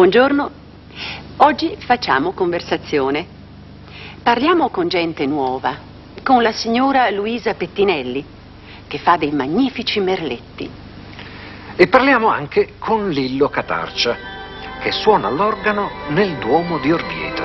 Buongiorno. Oggi facciamo conversazione. Parliamo con gente nuova, con la signora Luisa Pettinelli, che fa dei magnifici merletti. E parliamo anche con Lillo Catarcia, che suona l'organo nel Duomo di Orvieto.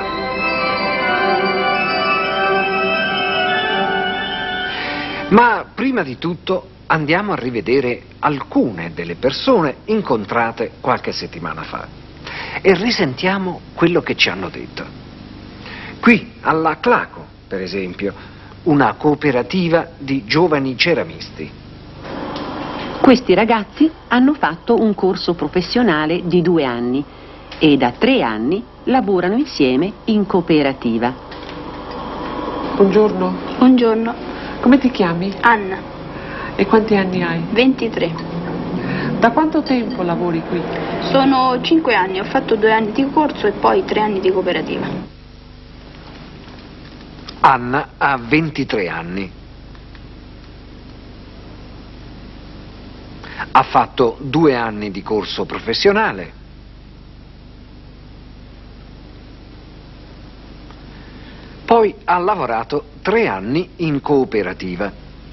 Ma prima di tutto andiamo a rivedere alcune delle persone incontrate qualche settimana fa e risentiamo quello che ci hanno detto. Qui alla Claco, per esempio, una cooperativa di giovani ceramisti. Questi ragazzi hanno fatto un corso professionale di 2 anni e da 3 anni lavorano insieme in cooperativa. Buongiorno. Buongiorno. Come ti chiami? Anna. E quanti anni hai? 23. Da quanto tempo lavori qui? Sono 5 anni, ho fatto 2 anni di corso e poi 3 anni di cooperativa. Anna ha 23 anni. Ha fatto 2 anni di corso professionale. Poi ha lavorato 3 anni in cooperativa.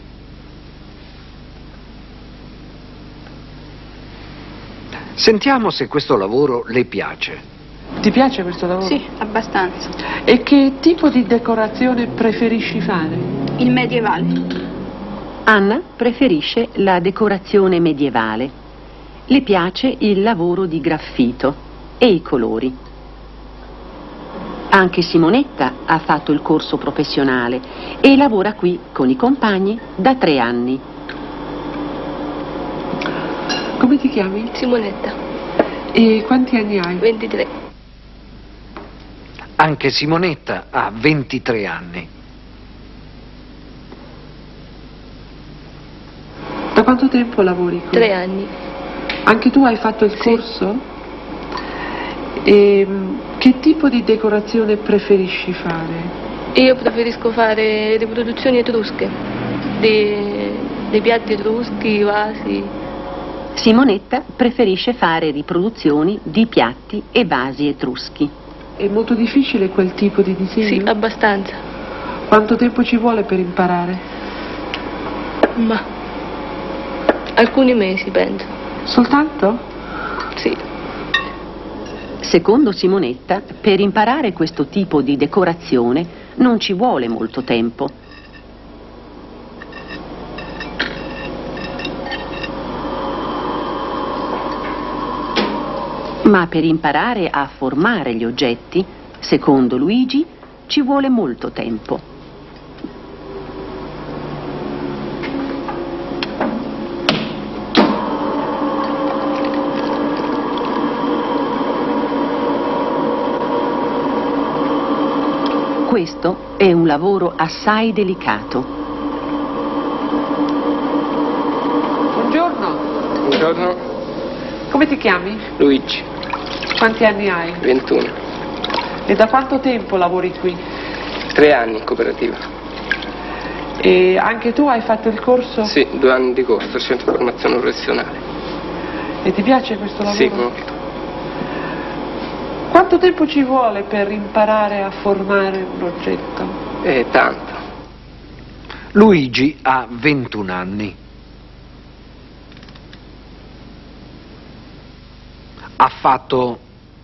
Sentiamo se questo lavoro le piace. Ti piace questo lavoro? Sì, abbastanza. E che tipo di decorazione preferisci fare? Il medievale. Anna preferisce la decorazione medievale. Le piace il lavoro di graffito e i colori. Anche Simonetta ha fatto il corso professionale e lavora qui con i compagni da 3 anni. Come ti chiami? Simonetta. E quanti anni hai? 23. Anche Simonetta ha 23 anni. Da quanto tempo lavori qui? 3 anni. Anche tu hai fatto il corso? E che tipo di decorazione preferisci fare? Io preferisco fare riproduzioni etrusche, dei piatti etruschi, vasi. Simonetta preferisce fare riproduzioni di piatti e vasi etruschi. È molto difficile quel tipo di disegno? Sì, abbastanza. Quanto tempo ci vuole per imparare? Ma alcuni mesi, penso. Soltanto? Sì. Secondo Simonetta, per imparare questo tipo di decorazione non ci vuole molto tempo. Ma per imparare a formare gli oggetti, secondo Luigi, ci vuole molto tempo. Questo è un lavoro assai delicato. Buongiorno. Buongiorno. Come ti chiami? Luigi. Quanti anni hai? 21. E da quanto tempo lavori qui? 3 anni in cooperativa. E anche tu hai fatto il corso? Sì, 2 anni di corso, centro di formazione professionale. E ti piace questo lavoro? Sì, molto. Quanto tempo ci vuole per imparare a formare un oggetto? Tanto. Luigi ha 21 anni. Ha fatto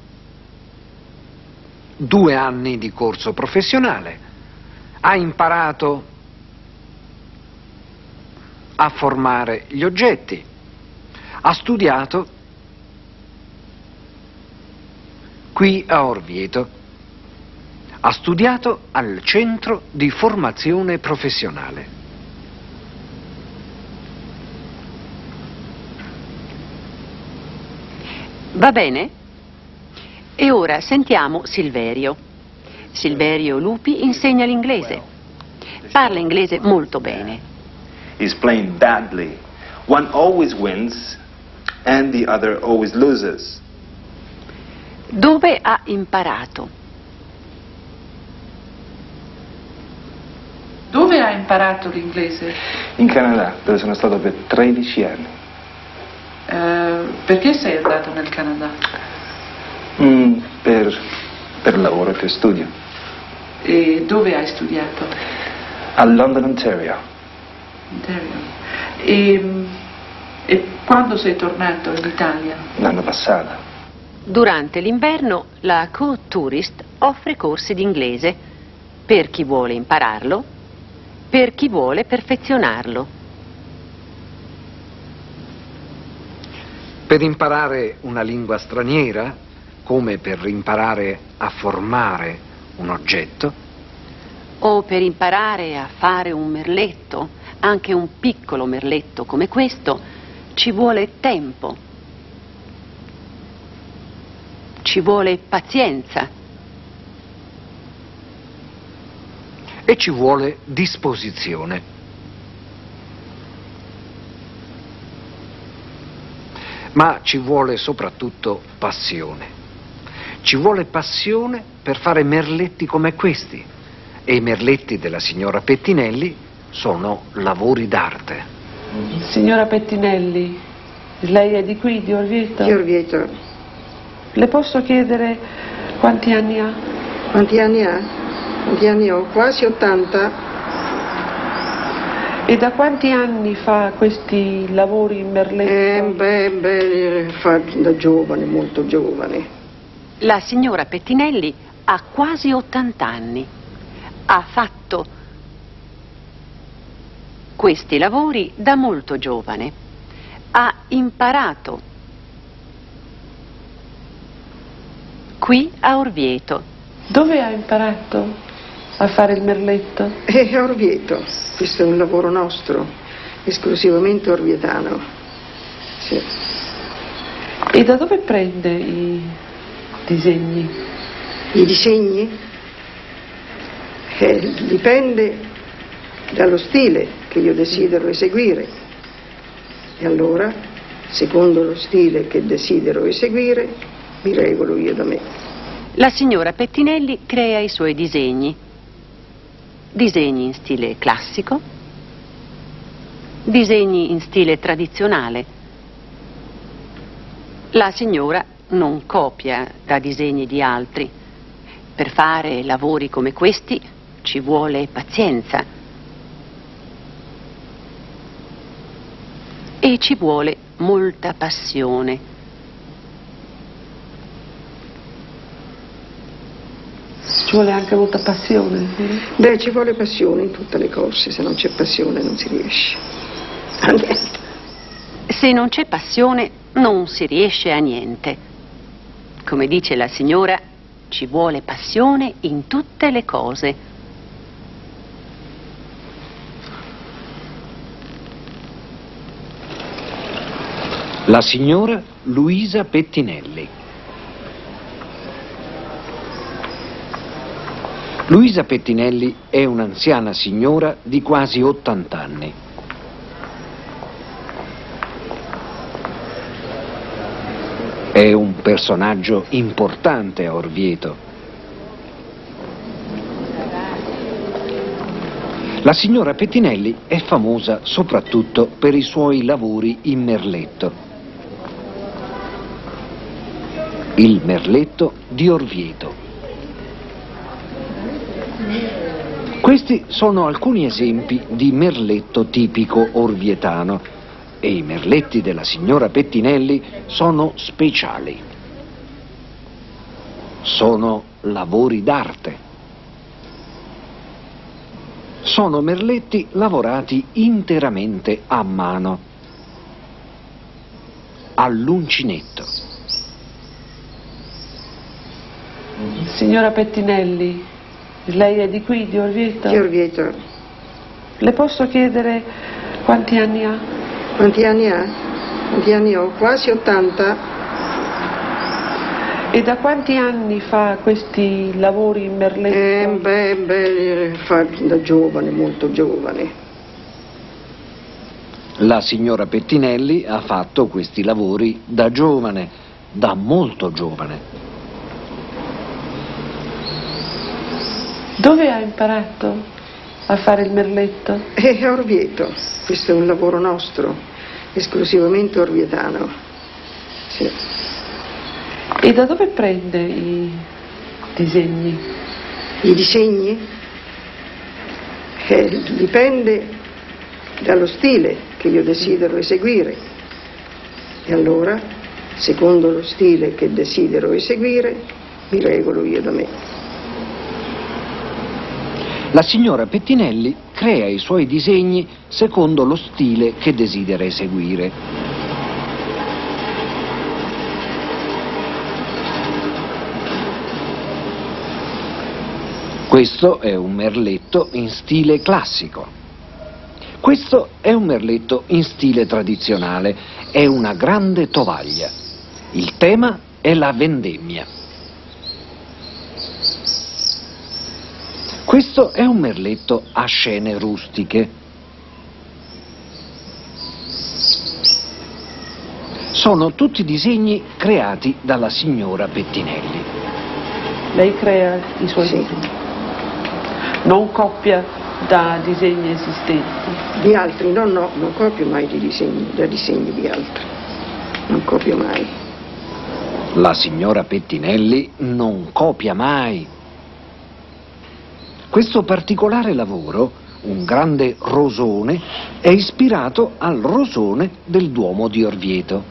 2 anni di corso professionale. Ha imparato a formare gli oggetti. Ha studiato qui a Orvieto. Ha studiato al centro di formazione professionale. Va bene? E ora sentiamo Silverio. Silverio Lupi insegna l'inglese. Parla inglese molto bene. He's playing badly. One always wins and the other always loses. Dove ha imparato? Dove hai imparato l'inglese? In Canada, dove sono stato per 13 anni. Perché sei andato nel Canada? per lavoro e per studio. E dove hai studiato? A London, Ontario. Ontario. E quando sei tornato in Italia? L'anno passato. Durante l'inverno la Côte Tourist offre corsi di inglese per chi vuole impararlo, per chi vuole perfezionarlo. Per imparare una lingua straniera, come per imparare a formare un oggetto, O per imparare a fare un merletto, anche un piccolo merletto come questo, ci vuole tempo, ci vuole pazienza. e ci vuole disposizione. Ma ci vuole soprattutto passione. Ci vuole passione per fare merletti come questi, e i merletti della signora Pettinelli sono lavori d'arte. Signora Pettinelli, lei è di qui, di Orvieto? Di Orvieto. Le posso chiedere quanti anni ha? Quanti anni ha? Quanti anni ho? Quasi 80. E da quanti anni fa questi lavori in merletto? Fa da giovane, molto giovane. La signora Pettinelli ha quasi 80 anni. Ha fatto questi lavori da molto giovane. Ha imparato qui a Orvieto. Dove ha imparato a fare il merletto? A Orvieto. Questo è un lavoro nostro, esclusivamente orvietano. Sì. E da dove prende i disegni? I disegni? Dipende dallo stile che io desidero eseguire. E allora, secondo lo stile che desidero eseguire, mi regolo io da me. La signora Pettinelli crea i suoi disegni. Disegni in stile classico, disegni in stile tradizionale. La signora non copia da disegni di altri. Per fare lavori come questi ci vuole pazienza e ci vuole molta passione. Ci vuole anche molta passione. Beh, ci vuole passione in tutte le cose, se non c'è passione non si riesce a niente. Se non c'è passione non si riesce a niente. Come dice la signora, ci vuole passione in tutte le cose. La signora Luisa Pettinelli. Luisa Pettinelli è un'anziana signora di quasi 80 anni. È un personaggio importante a Orvieto. La signora Pettinelli è famosa soprattutto per i suoi lavori in merletto. Il merletto di Orvieto. Questi sono alcuni esempi di merletto tipico orvietano e i merletti della signora Pettinelli sono speciali. Sono lavori d'arte. Sono merletti lavorati interamente a mano, all'uncinetto. Signora Pettinelli, lei è di qui, di Orvieto? Di Orvieto. Le posso chiedere quanti anni ha? Quanti anni ha? Quanti anni ho? Quasi 80. E da quanti anni fa questi lavori in merletto? Fa da giovane, molto giovane. La signora Pettinelli ha fatto questi lavori da giovane, da molto giovane. Dove ha imparato a fare il merletto? A Orvieto. Questo è un lavoro nostro, esclusivamente orvietano. Sì. E da dove prende i disegni? I disegni? Dipende dallo stile che io desidero eseguire. E allora, secondo lo stile che desidero eseguire, mi regolo io da me. La signora Pettinelli crea i suoi disegni secondo lo stile che desidera eseguire. Questo è un merletto in stile classico. Questo è un merletto in stile tradizionale. È una grande tovaglia. Il tema è la vendemmia. Questo è un merletto a scene rustiche. Sono tutti disegni creati dalla signora Pettinelli. Lei crea i suoi disegni? Non copia da disegni esistenti? Di altri? No, non copio mai da disegni di altri. Non copio mai. La signora Pettinelli non copia mai. Questo particolare lavoro, un grande rosone, è ispirato al rosone del Duomo di Orvieto.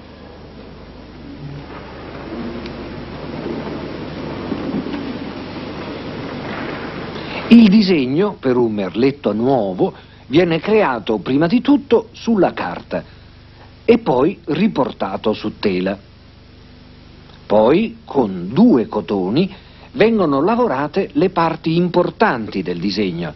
Il disegno per un merletto nuovo viene creato prima di tutto sulla carta e poi riportato su tela. Poi, con 2 cotoni, vengono lavorate le parti importanti del disegno.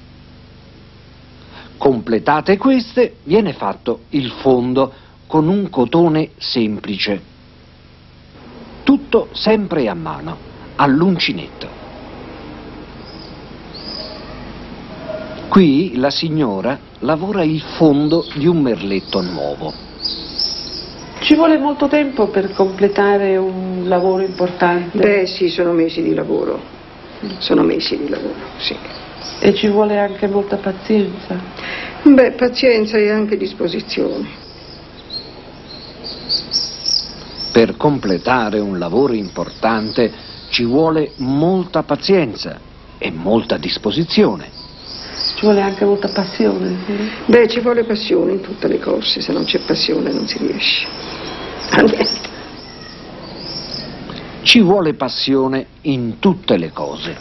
Completate queste, viene fatto il fondo con un cotone semplice. Tutto sempre a mano, all'uncinetto. Qui la signora lavora il fondo di un merletto nuovo. Ci vuole molto tempo per completare un lavoro importante? Beh sì, sono mesi di lavoro. Sono mesi di lavoro, sì. E ci vuole anche molta pazienza? Beh, pazienza e anche disposizione. Per completare un lavoro importante ci vuole molta pazienza e molta disposizione. Ci vuole anche molta passione? Sì? Beh, ci vuole passione in tutte le cose, se non c'è passione non si riesce a niente. Ci vuole passione in tutte le cose.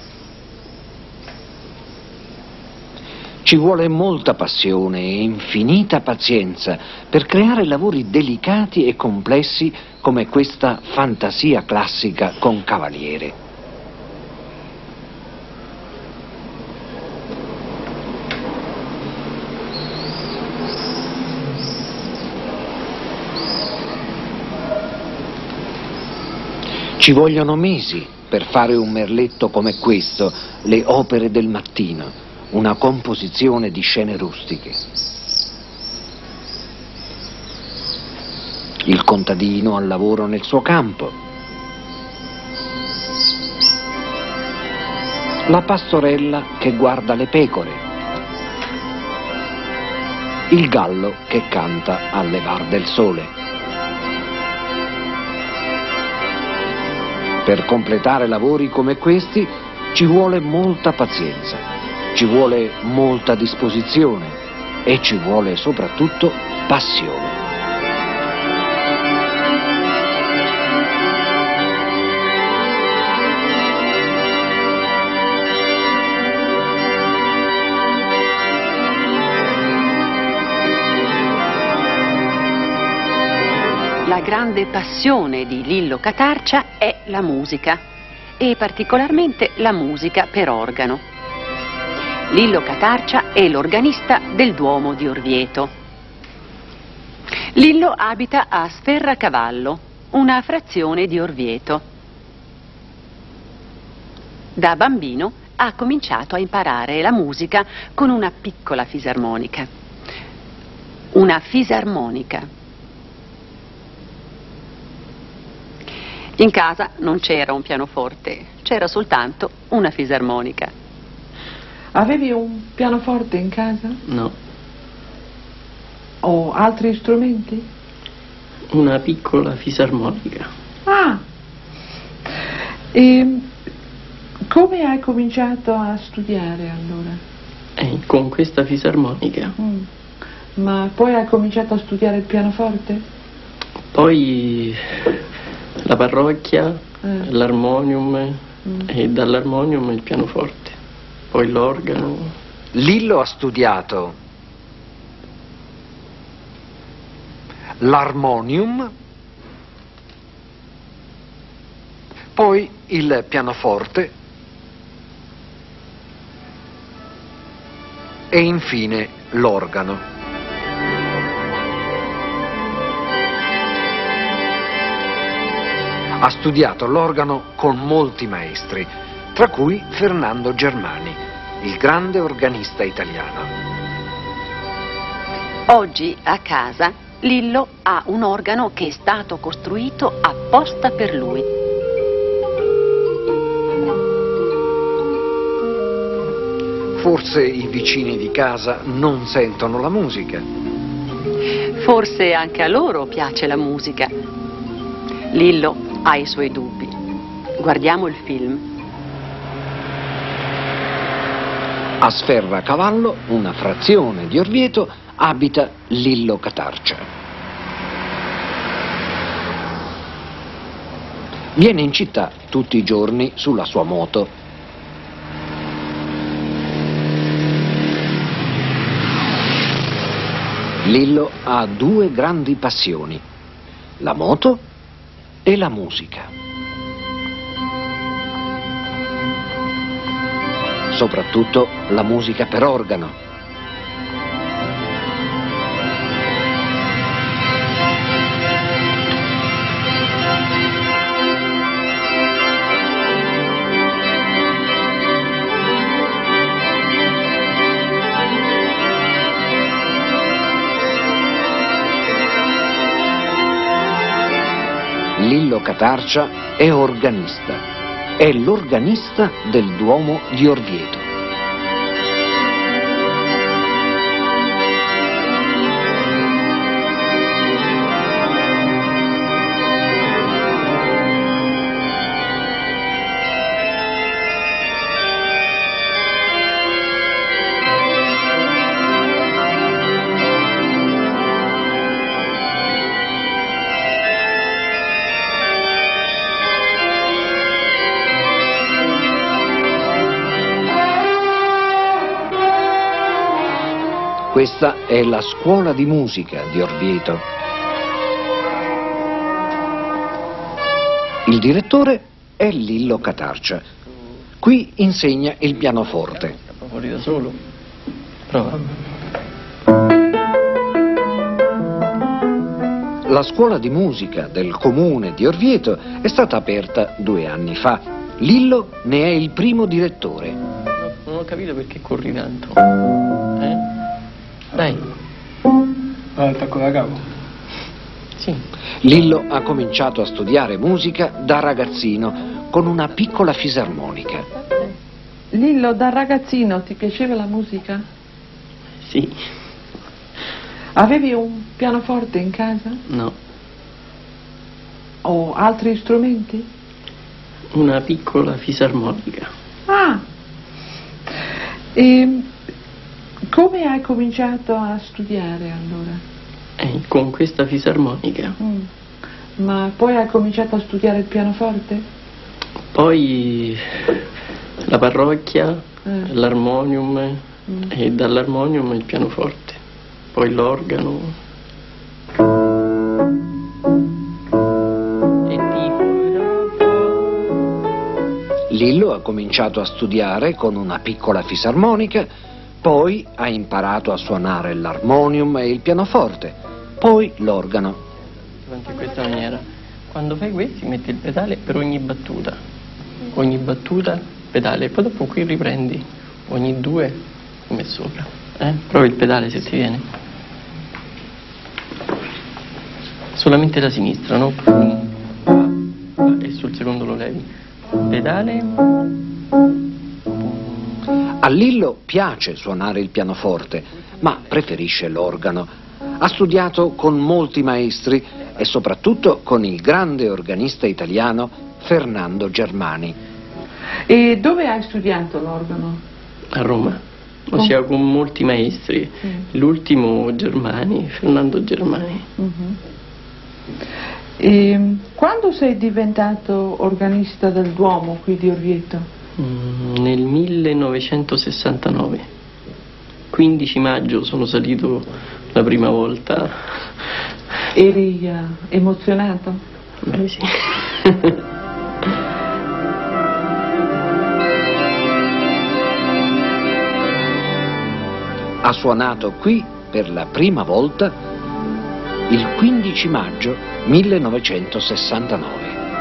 Ci vuole molta passione e infinita pazienza per creare lavori delicati e complessi come questa fantasia classica con cavaliere. Ci vogliono mesi per fare un merletto come questo, Le opere del mattino, una composizione di scene rustiche. Il contadino al lavoro nel suo campo. La pastorella che guarda le pecore. Il gallo che canta al levar del sole. Per completare lavori come questi ci vuole molta pazienza, ci vuole molta disposizione e ci vuole soprattutto passione. La grande passione di Lillo Catarcia è la musica, e particolarmente la musica per organo. Lillo Catarcia è l'organista del Duomo di Orvieto. Lillo abita a Sferracavallo, una frazione di Orvieto. Da bambino ha cominciato a imparare la musica con una piccola fisarmonica. Una fisarmonica. In casa non c'era un pianoforte, c'era soltanto una fisarmonica. Avevi un pianoforte in casa? No. O altri strumenti? Una piccola fisarmonica. Ah! E Come hai cominciato a studiare allora? Con questa fisarmonica. Ma poi hai cominciato a studiare il pianoforte? Poi la parrocchia, l'armonium e dall'armonium il pianoforte, poi l'organo. Lillo ha studiato l'armonium, poi il pianoforte e infine l'organo. Ha studiato l'organo con molti maestri, tra cui Fernando Germani, il grande organista italiano. Oggi a casa Lillo ha un organo che è stato costruito apposta per lui. Forse i vicini di casa non sentono la musica. Forse anche a loro piace la musica. Lillo ha i suoi dubbi. Guardiamo il film. A Sferracavallo, una frazione di Orvieto, abita Lillo Catarcia. Viene in città tutti i giorni sulla sua moto. Lillo ha due grandi passioni, la moto e la musica. Soprattutto la musica per organo. Lillo Catarcia è organista. È l'organista del Duomo di Orvieto. Questa è la scuola di musica di Orvieto. Il direttore è Lillo Catarcia. Qui insegna il pianoforte. Scappa fuori da solo. Prova. La scuola di musica del comune di Orvieto è stata aperta 2 anni fa. Lillo ne è il primo direttore. Non ho capito perché corri tanto. Dai. Attacco da capo. Sì. Lillo ha cominciato a studiare musica da ragazzino con una piccola fisarmonica. Lillo, da ragazzino ti piaceva la musica? Sì. Avevi un pianoforte in casa? No. O altri strumenti? Una piccola fisarmonica. Ah! E come hai cominciato a studiare allora? Con questa fisarmonica. Ma poi hai cominciato a studiare il pianoforte? Poi la parrocchia, l'armonium e dall'armonium il pianoforte, poi l'organo. Lillo ha cominciato a studiare con una piccola fisarmonica, poi ha imparato a suonare l'armonium e il pianoforte, poi l'organo. In questa maniera, quando fai questi metti il pedale per ogni battuta, pedale, e poi dopo qui riprendi ogni 2 come sopra. Provi il pedale se ti viene. Solamente la sinistra, no? E sul secondo lo levi. Pedale. A Lillo piace suonare il pianoforte, ma preferisce l'organo. Ha studiato con molti maestri e soprattutto con il grande organista italiano Fernando Germani. E dove hai studiato l'organo? A Roma, ossia con molti maestri. L'ultimo Germani, Fernando Germani. E quando sei diventato organista del Duomo qui di Orvieto? Nel 1969, 15 maggio sono salito la prima volta. Eri emozionato? Beh, sì. Ha suonato qui per la prima volta il 15 maggio 1969.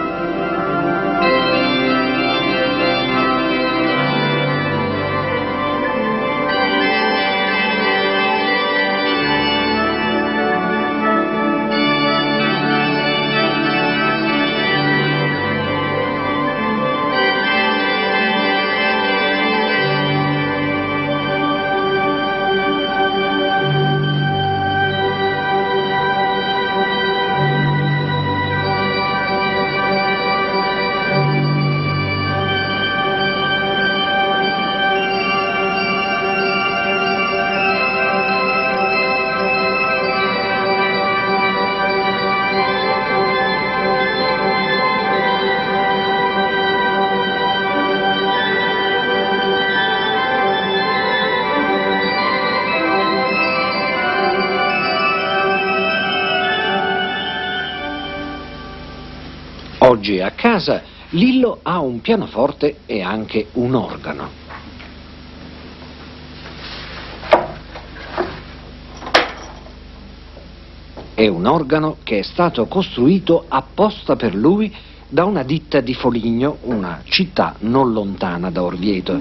Oggi a casa Lillo ha un pianoforte e anche un organo. È un organo che è stato costruito apposta per lui da una ditta di Foligno, una città non lontana da Orvieto.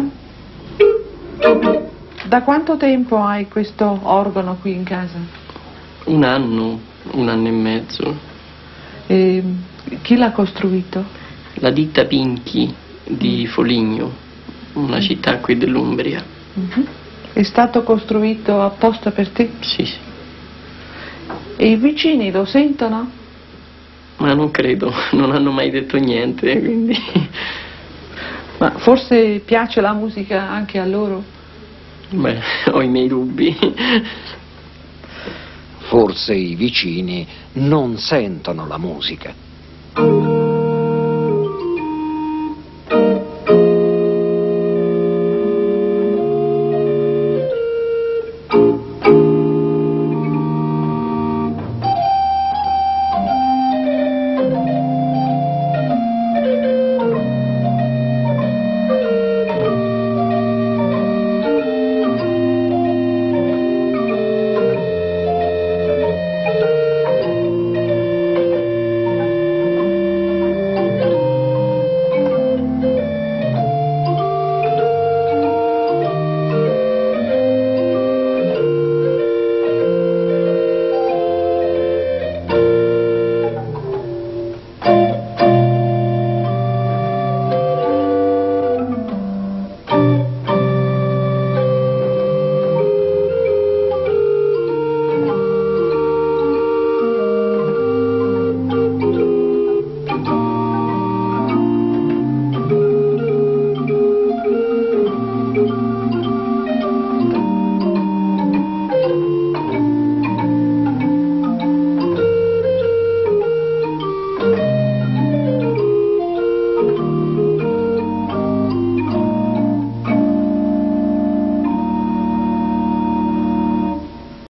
Da quanto tempo hai questo organo qui in casa? Un anno e mezzo. E chi l'ha costruito? La ditta Pinchi di Foligno, una città qui dell'Umbria. È stato costruito apposta per te? Sì, sì. E i vicini lo sentono? Ma non credo, non hanno mai detto niente, quindi... Ma forse piace la musica anche a loro? Beh, ho i miei dubbi. Forse i vicini non sentono la musica.